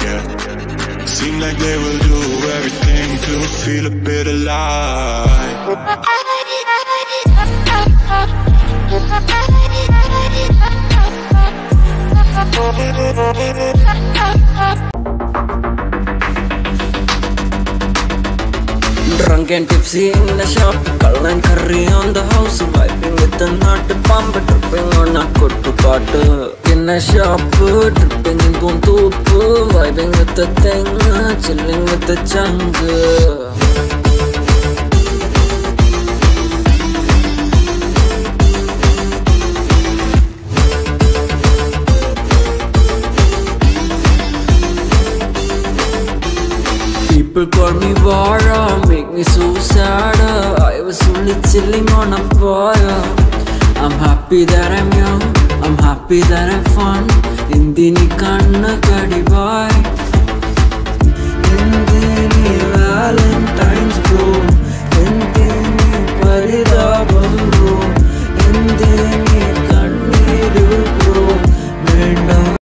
yeah. Seem like they will do everything to feel a bit alive. Drunk and tipsy in the shop, cull and curry on the house, vibing with the nut pump, tripping on a kuttu paatu. In a shop, tripping in Puntup, vibing with the thing, chilling with the chunk. People call me Vara, make me so sad. I was only chilling on a bar. I'm happy that I'm young, I'm happy that I'm fun. Indini kanna kadi bye.